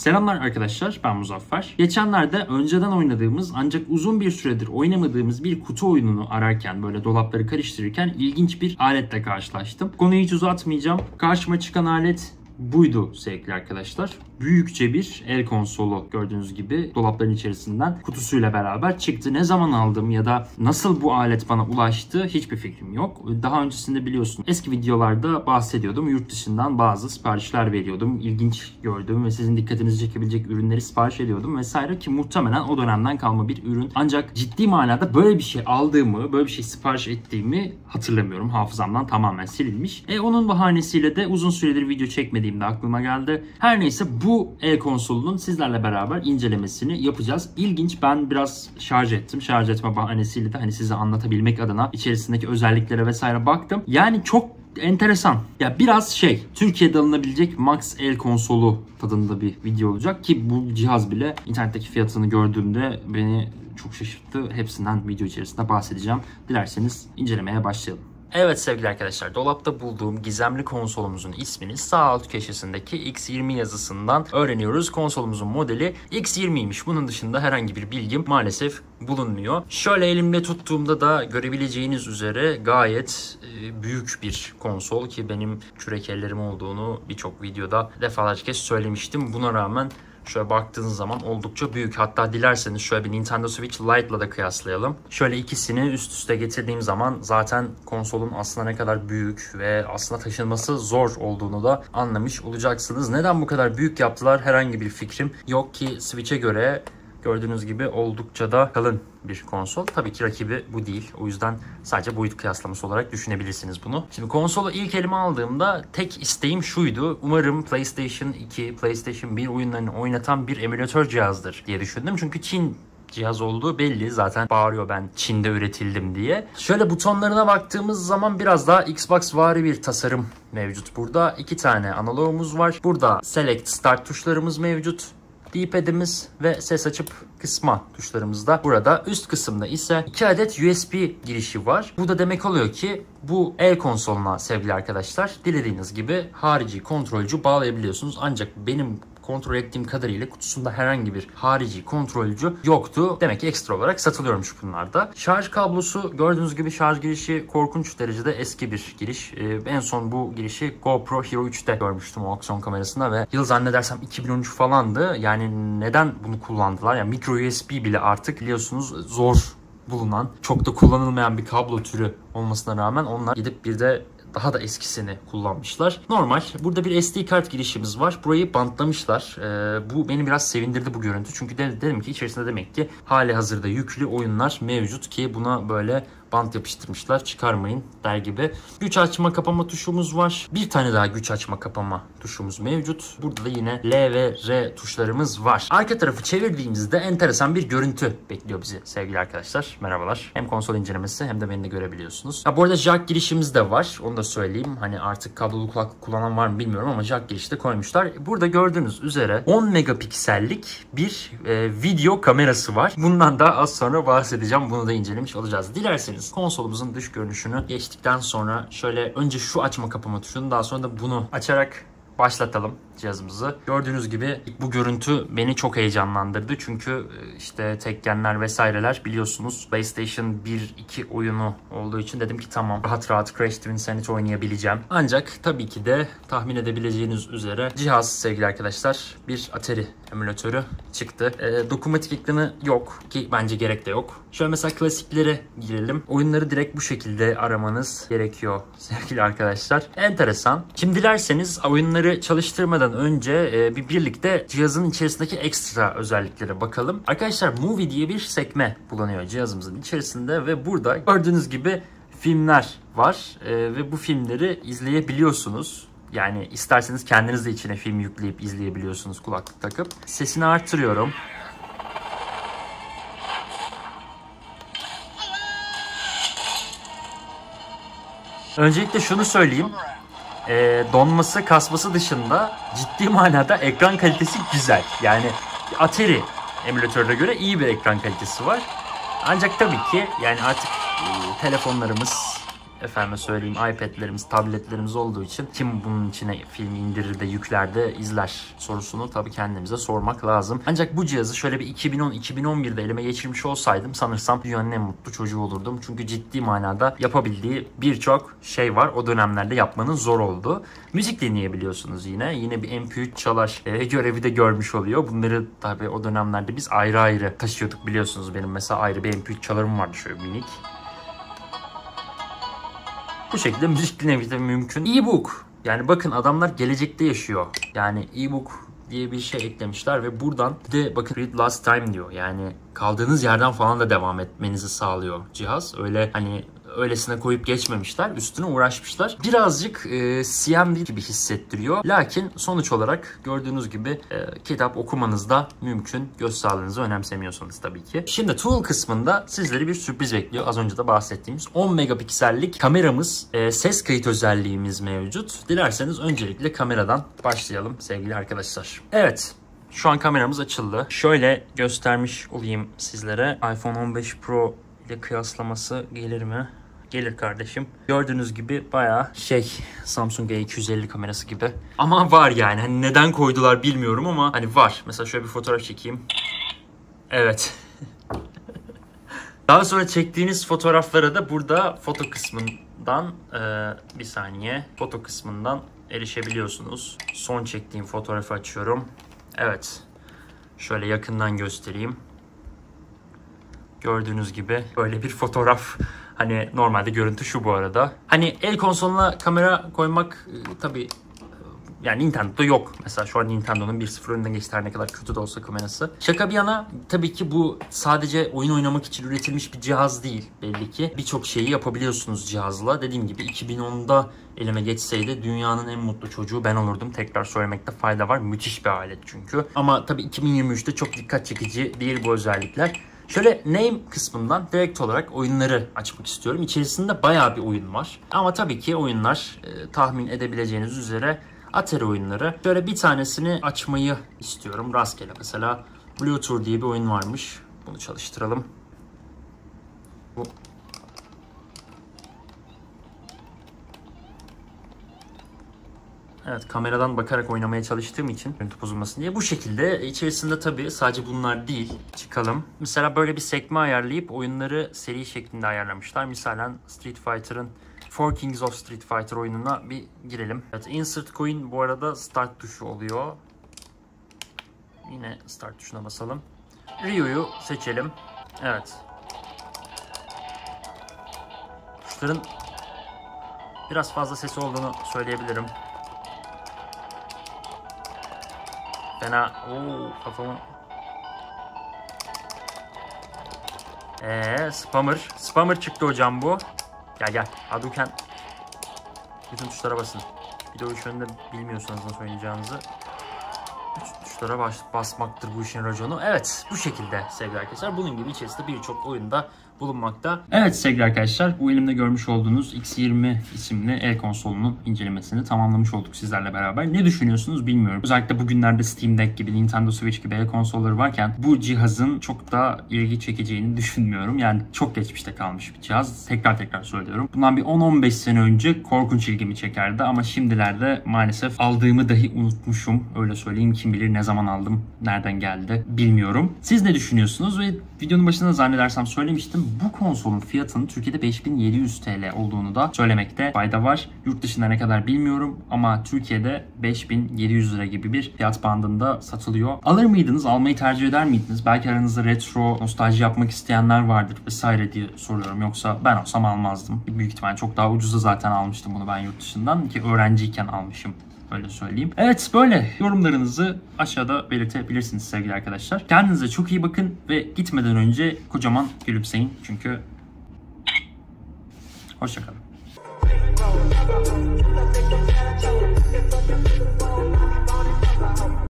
Selamlar arkadaşlar, ben Muzaffer. Geçenlerde önceden oynadığımız ancak uzun bir süredir oynamadığımız bir kutu oyununu ararken, böyle dolapları karıştırırken ilginç bir aletle karşılaştım. Konuyu hiç uzatmayacağım. Karşıma çıkan alet buydu sevgili arkadaşlar. Büyükçe bir el konsolu, gördüğünüz gibi dolapların içerisinden kutusuyla beraber çıktı. Ne zaman aldım ya da nasıl bu alet bana ulaştı hiçbir fikrim yok. Daha öncesinde biliyorsun eski videolarda bahsediyordum. Yurt dışından bazı siparişler veriyordum. İlginç gördüğüm ve sizin dikkatinizi çekebilecek ürünleri sipariş ediyordum vesaire ki muhtemelen o dönemden kalma bir ürün. Ancak ciddi manada böyle bir şey aldığımı, böyle bir şey sipariş ettiğimi hatırlamıyorum. Hafızamdan tamamen silinmiş. Onun bahanesiyle de uzun süredir video çekmediğimde aklıma geldi. Her neyse bu el konsolunun sizlerle beraber incelemesini yapacağız. İlginç, ben biraz şarj ettim. Şarj etme bahanesiyle de hani size anlatabilmek adına içerisindeki özelliklere vesaire baktım. Yani çok enteresan. Ya biraz Türkiye'de alınabilecek Max el konsolu tadında bir video olacak ki bu cihaz bile internetteki fiyatını gördüğümde beni çok şaşırttı. Hepsinden video içerisinde bahsedeceğim. Dilerseniz incelemeye başlayalım. Evet sevgili arkadaşlar, dolapta bulduğum gizemli konsolumuzun ismini sağ alt köşesindeki X20 yazısından öğreniyoruz. Konsolumuzun modeli X20'ymiş. Bunun dışında herhangi bir bilgim maalesef bulunmuyor. Şöyle elimde tuttuğumda da görebileceğiniz üzere gayet büyük bir konsol ki benim kürek ellerim olduğunu birçok videoda defalarca kez söylemiştim. Buna rağmen şöyle baktığınız zaman oldukça büyük. Hatta dilerseniz şöyle bir Nintendo Switch Lite'la da kıyaslayalım. Şöyle ikisini üst üste getirdiğim zaman zaten konsolun aslında ne kadar büyük ve aslında taşınması zor olduğunu da anlamış olacaksınız. Neden bu kadar büyük yaptılar herhangi bir fikrim yok ki Switch'e göre gördüğünüz gibi oldukça da kalın bir konsol. Tabii ki rakibi bu değil. O yüzden sadece boyut kıyaslaması olarak düşünebilirsiniz bunu. Şimdi konsolu ilk elime aldığımda tek isteğim şuydu. Umarım PlayStation 2, PlayStation 1 oyunlarını oynatan bir emülatör cihazdır diye düşündüm. Çünkü Çin cihaz olduğu belli. Zaten bağırıyor ben Çin'de üretildim diye. Şöyle butonlarına baktığımız zaman biraz daha Xbox-vari bir tasarım mevcut. Burada iki tane analogumuz var. Burada Select Start tuşlarımız mevcut. D-pad'imiz ve ses açıp kısma tuşlarımız da burada. Üst kısımda ise 2 adet USB girişi var. Bu da demek oluyor ki bu el konsoluna sevgili arkadaşlar dilediğiniz gibi harici kontrolcü bağlayabiliyorsunuz. Ancak benim kontrol ettiğim kadarıyla kutusunda herhangi bir harici kontrolcü yoktu. Demek ki ekstra olarak satılıyormuş bunlarda. Şarj kablosu, gördüğünüz gibi şarj girişi korkunç derecede eski bir giriş. En son bu girişi GoPro Hero 3'te görmüştüm o aksiyon kamerasında ve yıl zannedersem 2013 falandı. Yani neden bunu kullandılar? Yani micro USB bile artık biliyorsunuz zor bulunan, çok da kullanılmayan bir kablo türü olmasına rağmen onlar gidip bir de daha da eskisini kullanmışlar. Normal. Burada bir SD kart girişimiz var. Burayı bantlamışlar. Bu beni biraz sevindirdi bu görüntü. Çünkü dedim ki içerisinde demek ki hali hazırda yüklü oyunlar mevcut ki buna böyle bant yapıştırmışlar. Çıkarmayın der gibi. Güç açma kapama tuşumuz var. Bir tane daha güç açma kapama tuşumuz mevcut. Burada da yine L ve R tuşlarımız var. Arka tarafı çevirdiğimizde enteresan bir görüntü bekliyor bizi sevgili arkadaşlar. Merhabalar. Hem konsol incelemesi hem de beni de görebiliyorsunuz. Bu arada jack girişimiz de var. Onu da söyleyeyim. Hani artık kablolu kulaklık kullanan var mı bilmiyorum ama jack girişi de koymuşlar. Burada gördüğünüz üzere 10 megapiksellik bir video kamerası var. Bundan da az sonra bahsedeceğim. Bunu da incelemiş olacağız. Dilerseniz konsolumuzun dış görünüşünü geçtikten sonra şöyle önce şu açma kapama tuşunu, daha sonra da bunu açarak başlatalım cihazımızı. Gördüğünüz gibi bu görüntü beni çok heyecanlandırdı. Çünkü işte Tekkenler vesaireler biliyorsunuz PlayStation 1-2 oyunu olduğu için dedim ki tamam rahat rahat Crash Twin Sanity oynayabileceğim. Ancak tabii ki de tahmin edebileceğiniz üzere cihaz sevgili arkadaşlar bir Atari emülatörü çıktı. Dokunmatik ekranı yok ki bence gerek de yok. Şöyle mesela klasiklere girelim. Oyunları direkt bu şekilde aramanız gerekiyor sevgili arkadaşlar. Enteresan. Şimdi dilerseniz oyunları çalıştırmadan önce birlikte cihazın içerisindeki ekstra özelliklere bakalım. Arkadaşlar Movie diye bir sekme bulunuyor cihazımızın içerisinde ve burada gördüğünüz gibi filmler var ve bu filmleri izleyebiliyorsunuz. Yani isterseniz kendiniz de içine film yükleyip izleyebiliyorsunuz kulaklık takıp. Sesini artırıyorum. Öncelikle şunu söyleyeyim. Donması, kasması dışında ciddi manada ekran kalitesi güzel. Yani Atari emülatörüne göre iyi bir ekran kalitesi var. Ancak tabii ki yani artık telefonlarımız efendime söyleyeyim iPad'lerimiz, tabletlerimiz olduğu için kim bunun içine film indirir de yükler de izler sorusunu tabii kendimize sormak lazım. Ancak bu cihazı şöyle bir 2010-2011'de elime geçirmiş olsaydım sanırsam dünyanın en mutlu çocuğu olurdum. Çünkü ciddi manada yapabildiği birçok şey var. O dönemlerde yapmanın zor oldu. Müzik dinleyebiliyorsunuz yine. Yine bir MP3 çalar görevi de görmüş oluyor. Bunları tabii o dönemlerde biz ayrı ayrı taşıyorduk biliyorsunuz. Benim mesela ayrı bir MP3 çalarım vardı şöyle minik. Bu şekilde müzik dinlemek de mümkün. E-book. Yani bakın adamlar gelecekte yaşıyor. Yani e-book diye bir şey eklemişler ve buradan bir de bakın read last time diyor. Yani kaldığınız yerden falan da devam etmenizi sağlıyor cihaz. Öyle hani öylesine koyup geçmemişler. Üstüne uğraşmışlar. Birazcık CMD gibi hissettiriyor. Lakin sonuç olarak gördüğünüz gibi kitap okumanız da mümkün. Göz sağlığınızı önemsemiyorsanız tabii ki. Şimdi tool kısmında sizleri bir sürpriz bekliyor. Az önce de bahsettiğimiz 10 megapiksellik kameramız, ses kayıt özelliğimiz mevcut. Dilerseniz öncelikle kameradan başlayalım sevgili arkadaşlar. Evet. Şu an kameramız açıldı. Şöyle göstermiş olayım sizlere. iPhone 15 Pro ile kıyaslaması gelir mi? Gelir kardeşim. Gördüğünüz gibi bayağı Samsung A250 kamerası gibi. Ama var yani. Hani neden koydular bilmiyorum ama hani var. Mesela şöyle bir fotoğraf çekeyim. Evet. Daha sonra çektiğiniz fotoğraflara da burada foto kısmından bir saniye. Foto kısmından erişebiliyorsunuz. Son çektiğim fotoğrafı açıyorum. Evet. Şöyle yakından göstereyim. Gördüğünüz gibi böyle bir fotoğraf. Hani normalde görüntü şu bu arada. Hani el konsoluna kamera koymak tabii yani Nintendo'da yok. Mesela şu an Nintendo'nun 1.0 önünden geçti her ne kadar kötü de olsa kamerası. Şaka bir yana tabii ki bu sadece oyun oynamak için üretilmiş bir cihaz değil belli ki. Birçok şeyi yapabiliyorsunuz cihazla. Dediğim gibi 2010'da elime geçseydi dünyanın en mutlu çocuğu ben olurdum. Tekrar söylemekte fayda var. Müthiş bir alet çünkü. Ama tabii 2023'te çok dikkat çekici değil bu özellikler. Şöyle name kısmından direkt olarak oyunları açmak istiyorum. İçerisinde bayağı bir oyun var. Ama tabii ki oyunlar tahmin edebileceğiniz üzere Atari oyunları. Şöyle bir tanesini açmayı istiyorum. Rastgele mesela Blue Tour diye bir oyun varmış. Bunu çalıştıralım. Bu. Evet, kameradan bakarak oynamaya çalıştığım için görüntü bozulmasın diye. Bu şekilde içerisinde tabii sadece bunlar değil. Çıkalım. Mesela böyle bir sekme ayarlayıp oyunları seri şeklinde ayarlamışlar. Misalen Street Fighter'ın Four Kings of Street Fighter oyununa bir girelim. Evet, insert coin bu arada start tuşu oluyor. Yine start tuşuna basalım. Ryu'yu seçelim. Evet. Tuşların biraz fazla sesi olduğunu söyleyebilirim. Fena. Ooo kafamı. Spammer. Spammer çıktı hocam bu. Gel. Hadouken. Bütün tuşlara basın. Videoyu şu anda bilmiyorsanız nasıl oynayacağınızı. Tuşlara basmaktır bu işin raconu. Evet, bu şekilde sevgili arkadaşlar. Bunun gibi içerisinde birçok oyunda bulunmakta. Evet sevgili arkadaşlar, bu elimde görmüş olduğunuz X20 isimli el konsolunun incelemesini tamamlamış olduk sizlerle beraber. Ne düşünüyorsunuz bilmiyorum. Özellikle bugünlerde Steam Deck gibi, Nintendo Switch gibi el konsolları varken bu cihazın çok da ilgi çekeceğini düşünmüyorum. Yani çok geçmişte kalmış bir cihaz. Tekrar söylüyorum. Bundan bir 10-15 sene önce korkunç ilgimi çekerdi ama şimdilerde maalesef aldığımı dahi unutmuşum. Öyle söyleyeyim, kim bilir ne zaman aldım, nereden geldi bilmiyorum. Siz ne düşünüyorsunuz? Ve videonun başında zannedersem söylemiştim. Bu konsolun fiyatının Türkiye'de 5700 TL olduğunu da söylemekte fayda var. Yurt dışında ne kadar bilmiyorum ama Türkiye'de 5700 lira gibi bir fiyat bandında satılıyor. Alır mıydınız? Almayı tercih eder miydiniz? Belki aranızda retro, nostalji yapmak isteyenler vardır vesaire diye soruyorum. Yoksa ben olsam almazdım. Büyük ihtimalle çok daha ucuza zaten almıştım bunu ben yurt dışından ki öğrenciyken almışım. Öyle söyleyeyim. Evet, böyle yorumlarınızı aşağıda belirtebilirsiniz sevgili arkadaşlar. Kendinize çok iyi bakın ve gitmeden önce kocaman gülümseyin çünkü hoşça kalın.